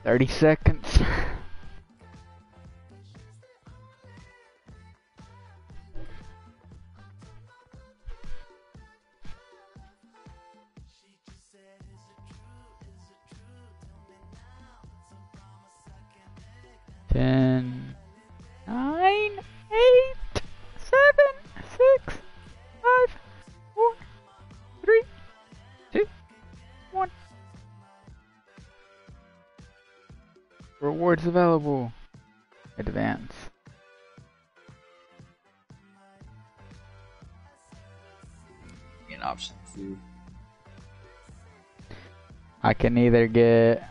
30 seconds. Ten, nine, 8, 7, 6, 5, 4, 3, 2, 1. Rewards available. Advance. An option 2. I can either get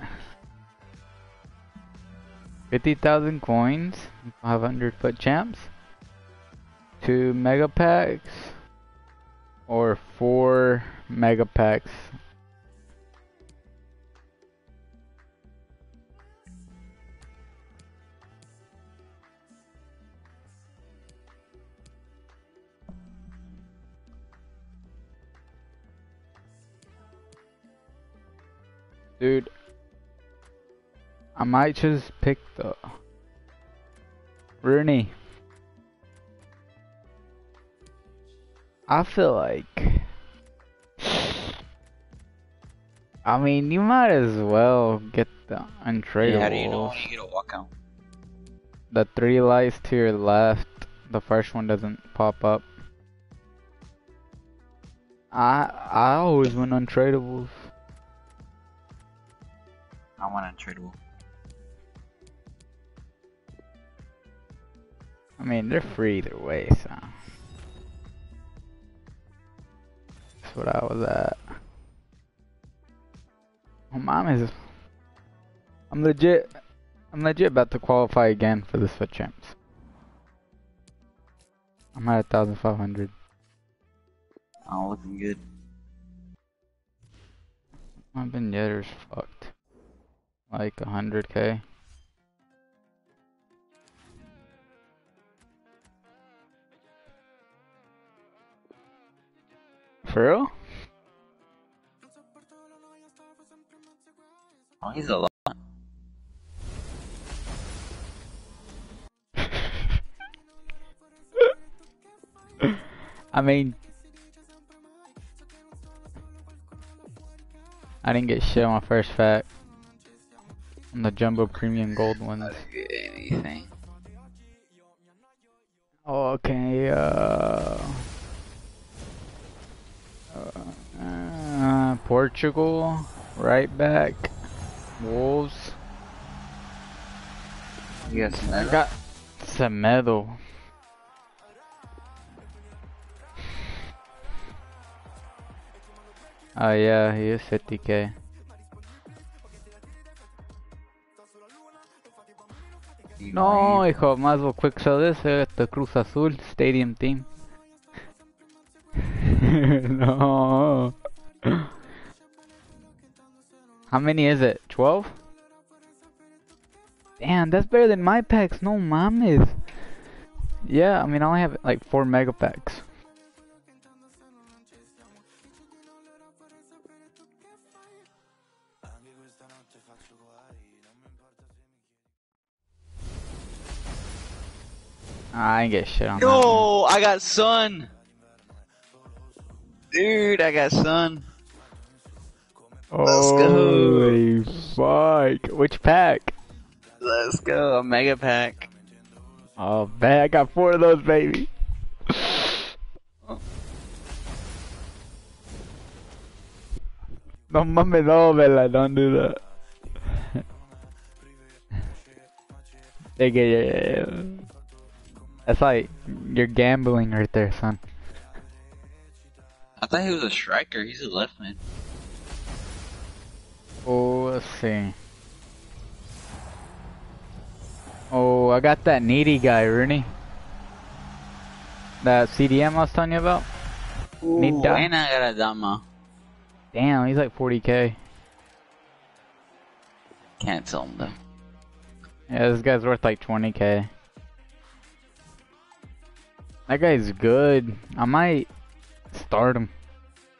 50,000 coins, 500 foot champs, 2 mega packs, or 4 mega packs. Dude, I might just pick the Rooney. I feel like, I mean, you might as well get the untradeable. Yeah, how do you know when you get a walkout? The 3 lights to your left, the first one doesn't pop up. I always win untradables. I want untradeable. I mean, they're free either way, so. That's what I was at. Oh, mom is. I'm legit about to qualify again for the Foot Champs. I'm at 1,500. Oh, looking good. My vignetter's fucked. Like 100k. For real? Oh, he's a lot. I mean, I didn't get shit on my first fact. On the jumbo premium gold ones. I didn't get anything. Okay, Portugal, right back, Wolves. You got some I got Semedo. Oh yeah, he is 50k. No, hijo, might as well quick sell this at the Cruz Azul stadium team. No. How many is it? 12? Damn, that's better than my packs. No mames. Yeah, I mean, I only have like 4 mega packs. I ain't get shit on that one. No, I got Sun. Dude, I got Sun. Holy fuck. Which pack? Let's go, a mega pack. Oh, man, I got 4 of those, baby. No mames, no, Bella, don't do that. Yeah. That's like, you're gambling right there, son. I thought he was a striker. He's a left man. Oh, let's see. Oh, I got that needy guy, Rooney. That CDM I was telling you about. Ooh, and I got a Dama. Damn, he's like 40k. Can't sell him though. Yeah, this guy's worth like 20k. That guy's good. I might start him.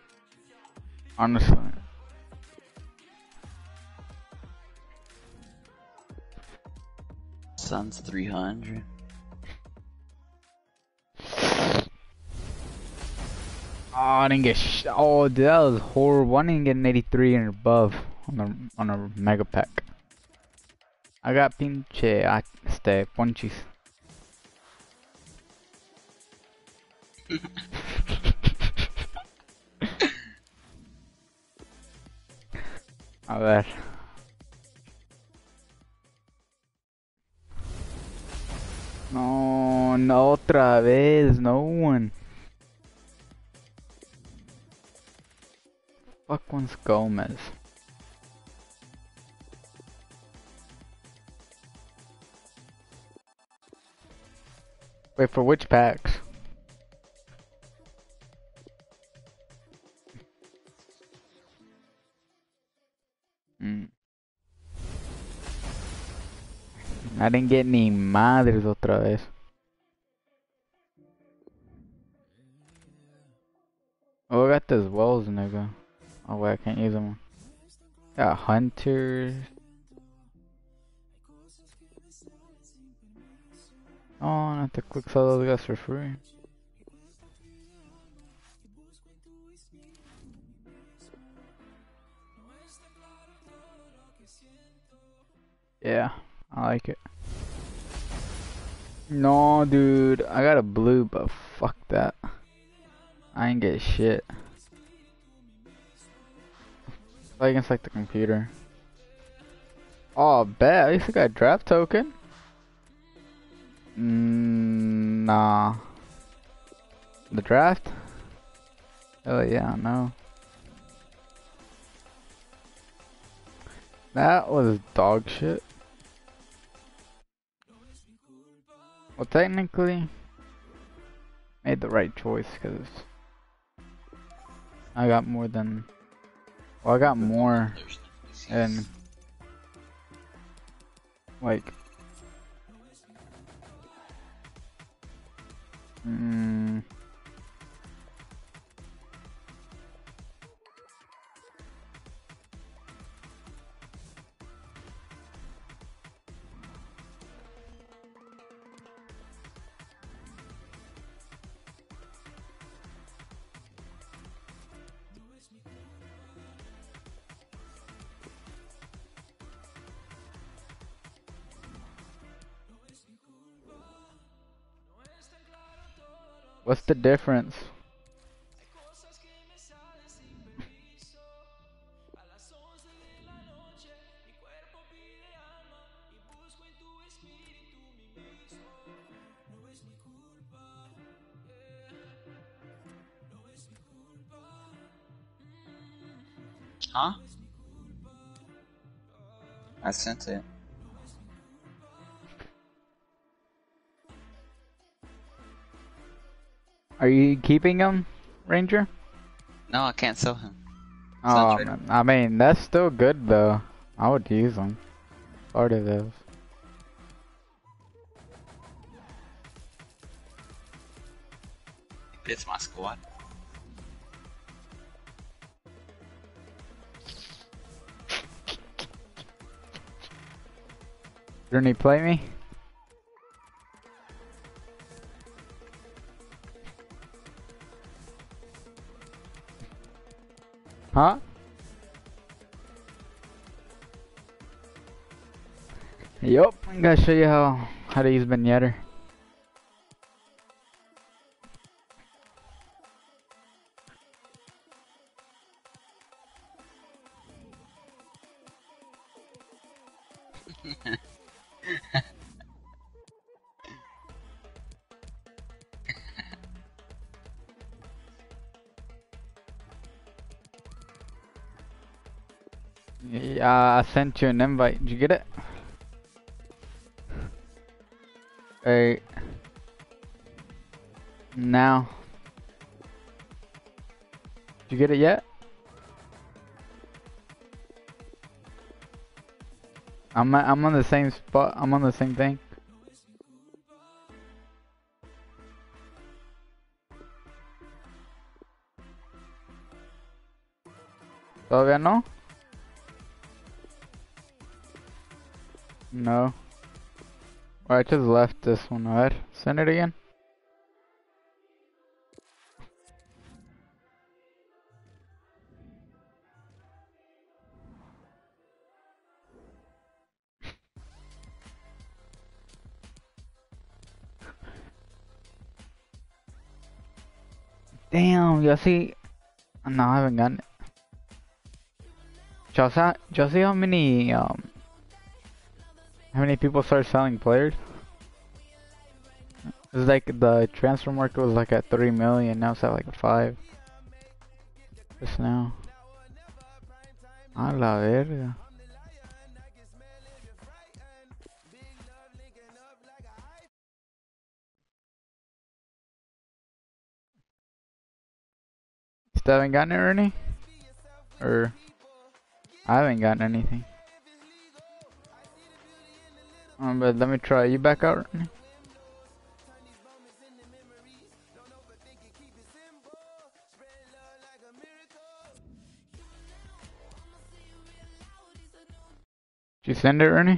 Honestly. Sun's 300. Oh, I didn't get oh, dude, that was horrible. I didn't get an 83 and above on a mega pack. I got pinche ponchis. A ver. No, no otra vez, no one. Fuck one's Gomez. Wait, for which packs? I didn't get ni madres otra vez. Oh, I got those wells, nigga. Oh wait, I can't use them. Got hunters. Oh, not to quick sell those guys for free. Yeah, I like it. No, dude, I got a blue, but fuck that. I ain't get shit. Play against like the computer. Oh, bet. At least I got a draft token. Nah. The draft? Oh yeah, no. That was dog shit. Well, technically, made the right choice because I got more than. Well, I got more and like. What's the difference? Huh? I sent it. Are you keeping him, Ranger? No, I can't sell him. Oh, man. I mean, that's still good though. I would use them. Part of those. It's my squad. Didn't he play me? Huh? Yup, I'm gonna show you how to use Vignetter. Yeah, I sent you an invite. Did you get it? Hey. Now. Did you get it yet? I'm on the same spot. I'm on the same thing. ¿Todavía no? No. Well, I just left this one. Alright, send it again. Damn, you see? No, I haven't gotten it. Y'all see how many people start selling players? It's like the transfer market was like at 3 million, now it's at like 5. Just now. A la verga. Still haven't gotten it, Ernie? Or I haven't gotten anything. But let me try. You back out, Ernie? Did you send it, Ernie?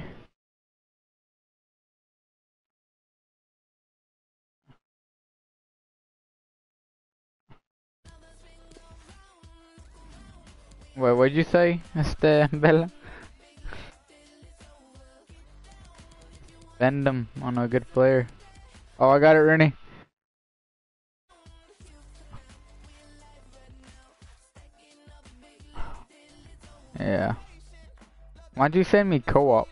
Wait, what'd you say, Bella? Spend them on a good player. Oh, I got it, Ernie. Yeah. Why'd you send me co-op?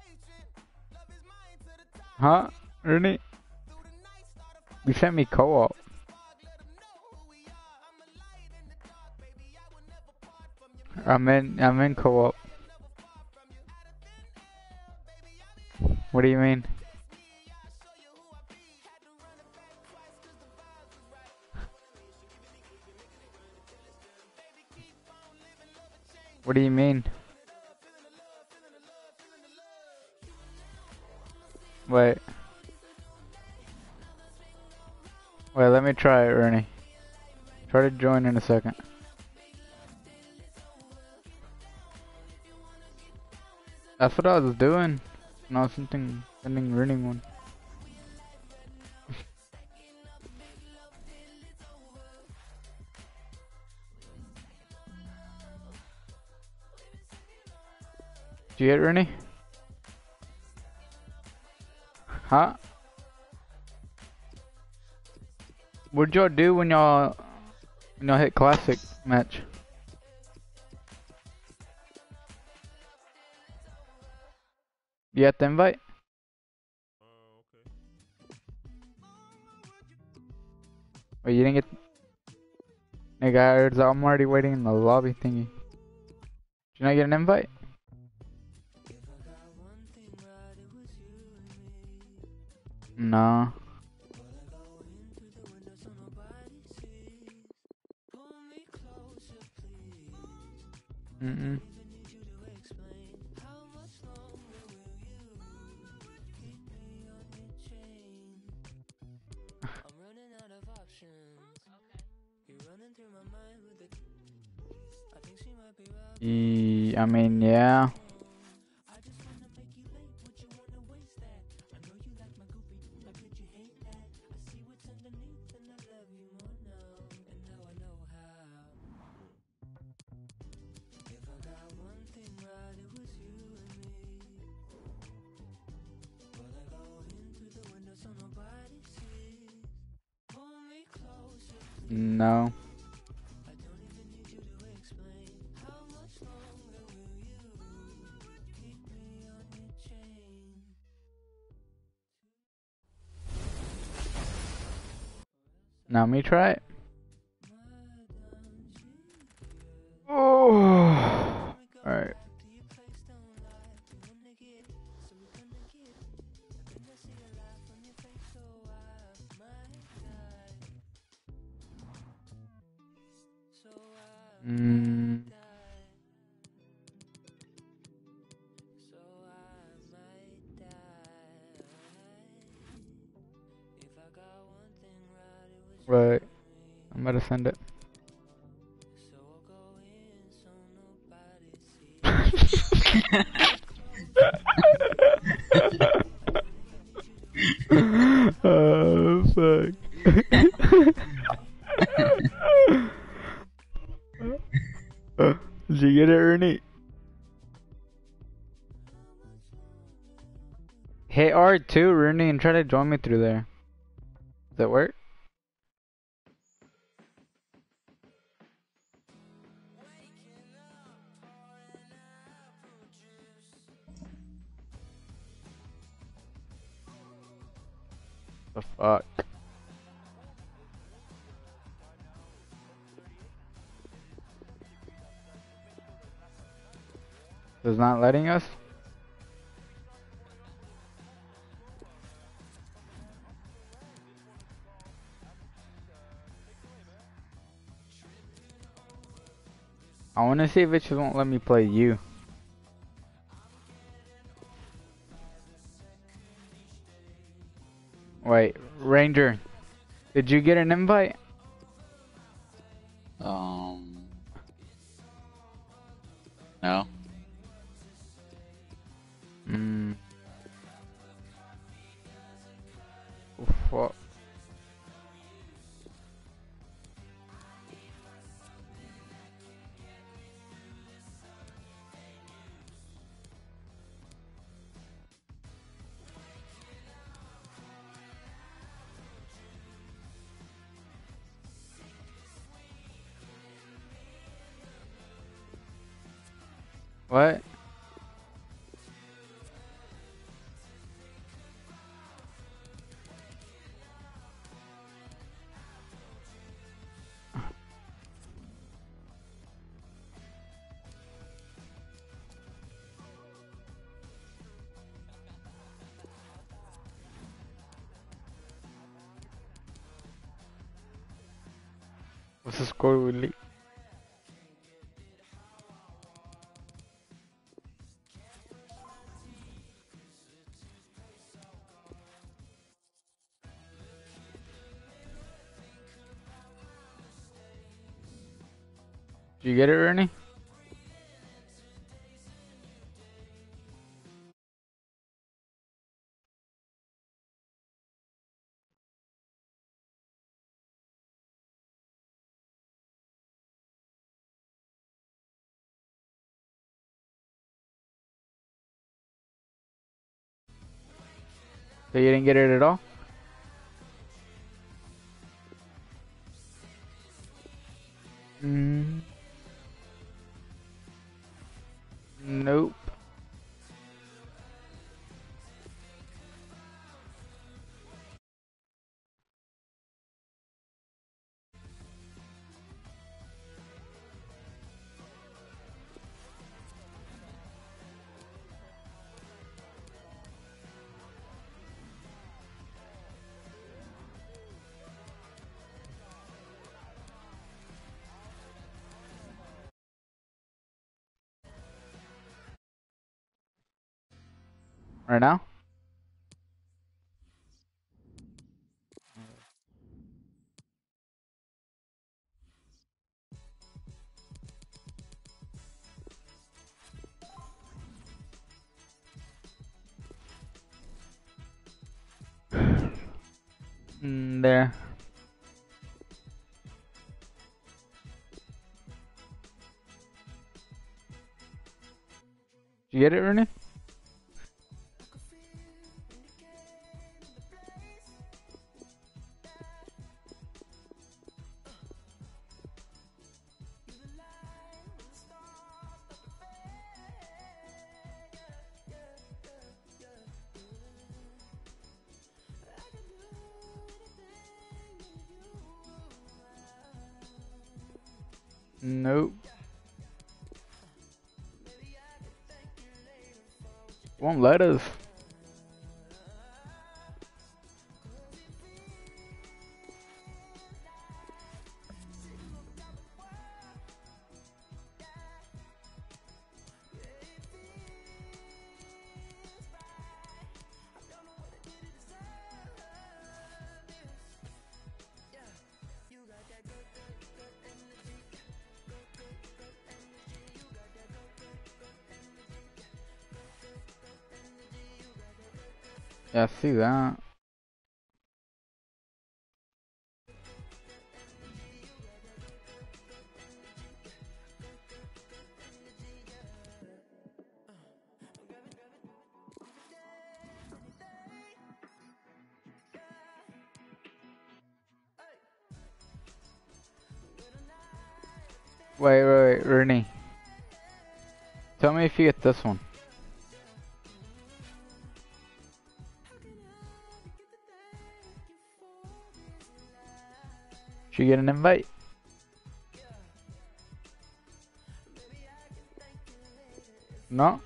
Huh, Ernie? You sent me co-op. I'm in co-op. What do you mean? What do you mean? Wait. Wait, let me try it, Ernie. Try to join in a second. That's what I was doing. No, something sending running one. Did you get it, Ernie? Huh? What'd y'all do when y'all hit classic match? You got the invite? Okay. Wait, you didn't get... Nigga, I'm already waiting in the lobby thingy. Did you not get an invite? No. Mm-mm. I mean, yeah. No. Now me try it. Oh. Alright. Right. I'm about to send it. get it, Ernie? Hit R2, Ernie, and try to join me through there. Does that work? The fuck? It's not letting us? I wanna see if it just won't let me play you. Wait, Ranger, did you get an invite? No. Oh, fuck. What? What's the score, Willie? Did you get it, Ernie? So you didn't get it at all? Nope. Right now? There. Did you get it, Ernie? Nope. Won't let us. Yeah, I see that. Wait, Ernie. Tell me if you get this one. Should you get an invite? No?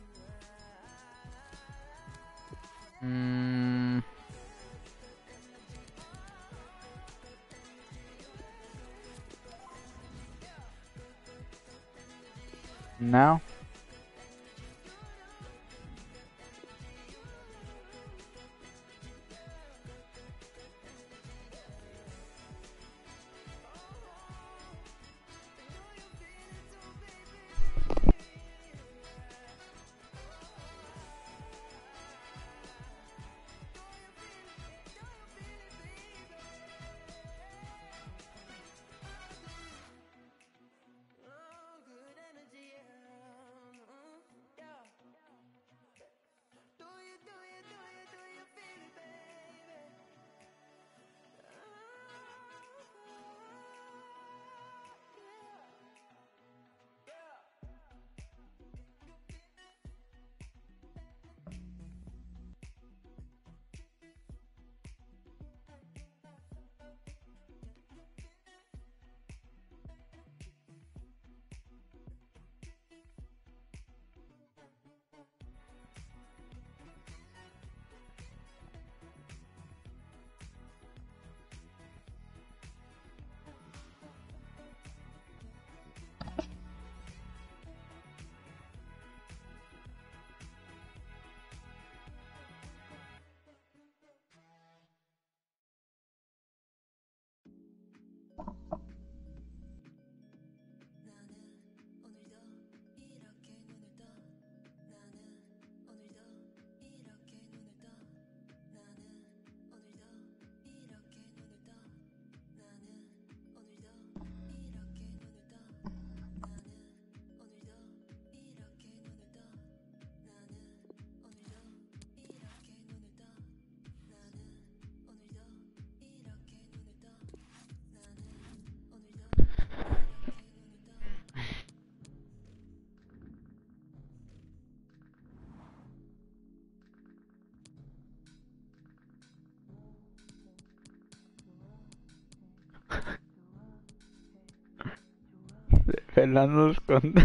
No? Fernando esconde.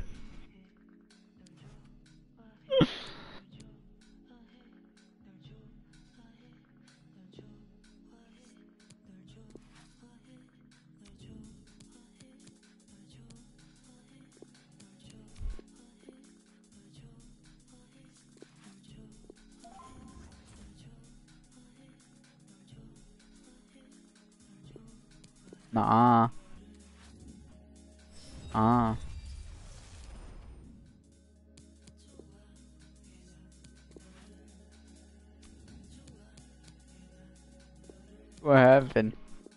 Nah. Ah. What happened?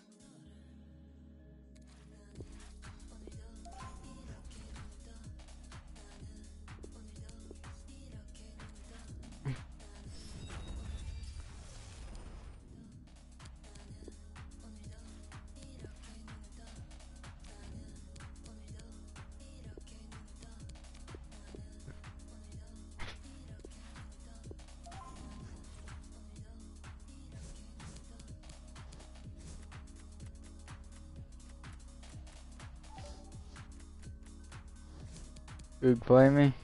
You play me?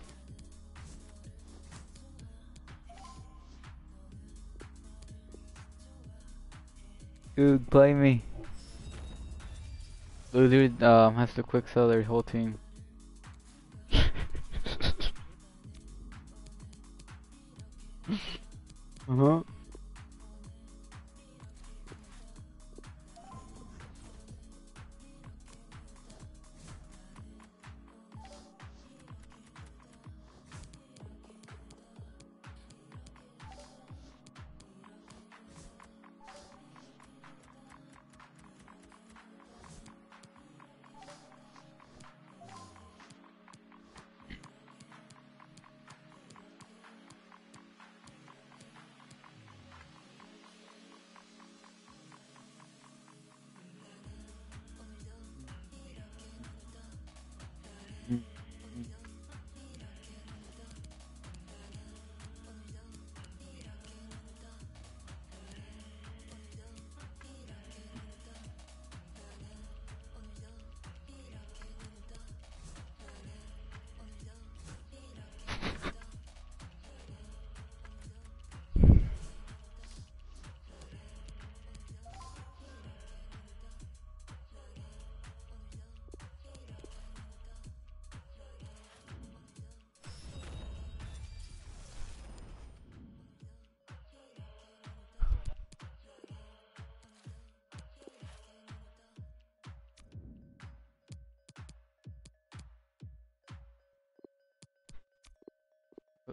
Dude, play me. Blue dude has to quick sell their whole team. Uh-huh.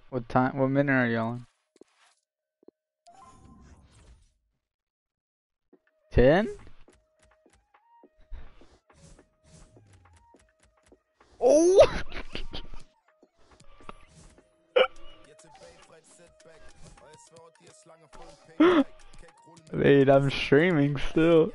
What time? What minute are you on? 10? Oh! Wait, I'm streaming still.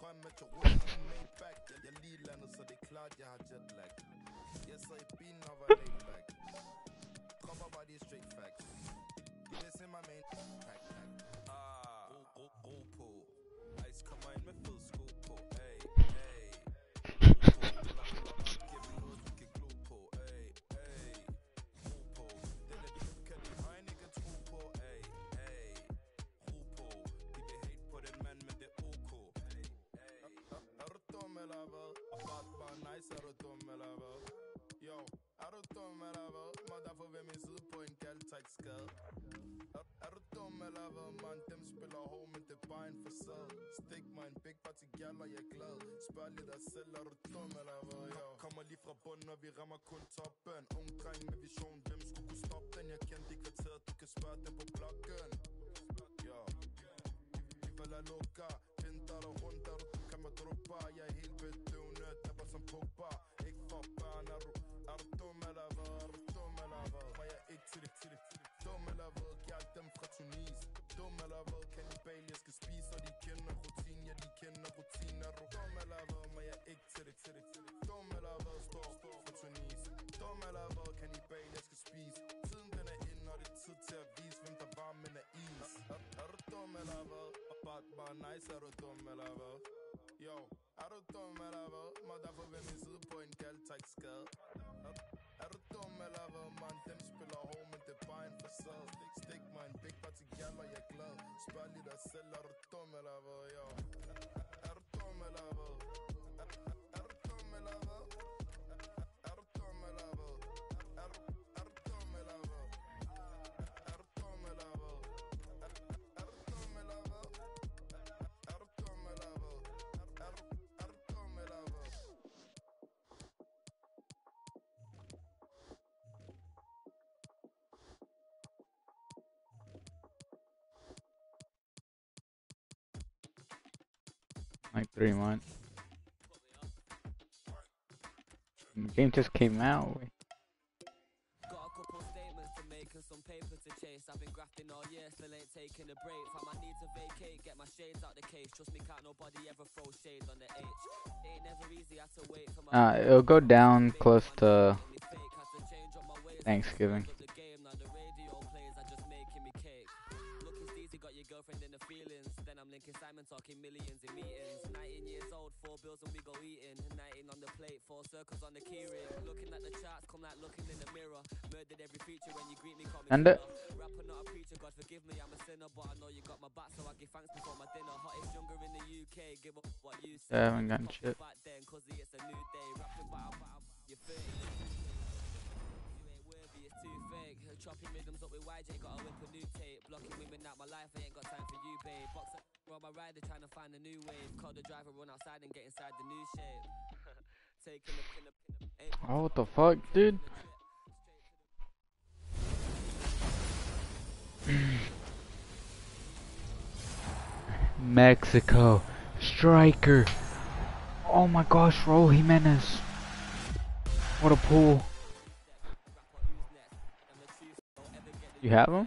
Like 3 months. The game just came out. Got a couple statements to make and some paper to chase. I've been grafting all year, still ain't taking a break. Found my need to vacate, get my shades out the case. Trust me, can't nobody ever throw shade on the H. It ain't never easy, I had to wait for my It'll go down close to Thanksgiving. the game, now the radio plays, I just making me cake. Looking steezy, got your girlfriend in the feelings. Then I'm linking Simon, talking millions in meetings. 19 years old, 4 bills and we go eating. 19 on the plate, 4 circles on the key ring. Looking at the charts, come like looking in the mirror. Murdered every feature when you greet me, call me And it. Rapper, not a preacher, God forgive me, I'm a sinner. But I know you got my back, so I give thanks before my dinner. Hottest younger in the UK, give up what you say. I haven't gotten shit. Back then, cause it's a new day. Rapping about your face. It's too fake. Chopping rhythms up with YJ, gotta whip a new tape. Blocking women out my life, I ain't got time for you, babe. Box up on my rider, trying to find a new wave. Call the driver, run outside and get inside the new shape. Taking a pin up. Oh, what the fuck, dude? Mexico. Striker. Oh my gosh, Raul Jimenez. What a pull. You have him?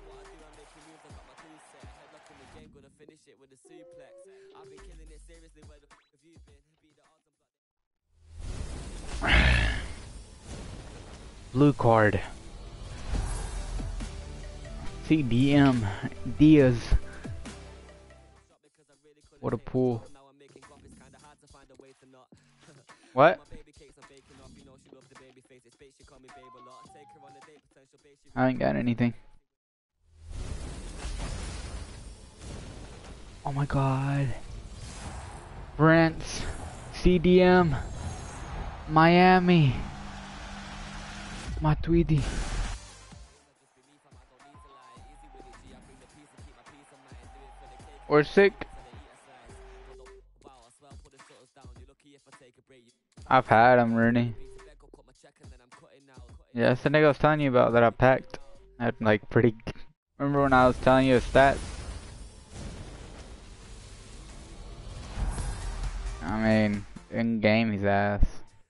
Blue card. CDM Diaz. What a pull. What? I ain't got anything. Oh my god. Brents. CDM. Miami. Matuidi. Or sick. I've had him, Rooney. Yeah, that's the nigga I was telling you about that I packed. Had like pretty. Remember when I was telling you his stats? I mean, in game he's ass.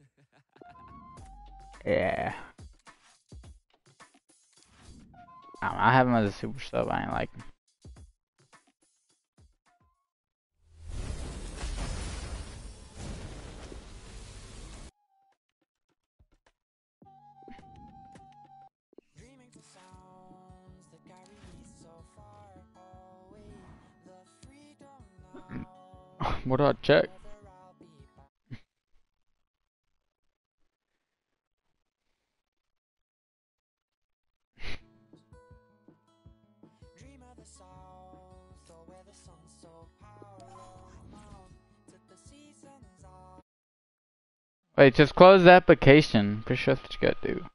Yeah. I have him as a super sub. I ain't like him. What do I check? Wait, just close the application. Pretty sure that's what you gotta do.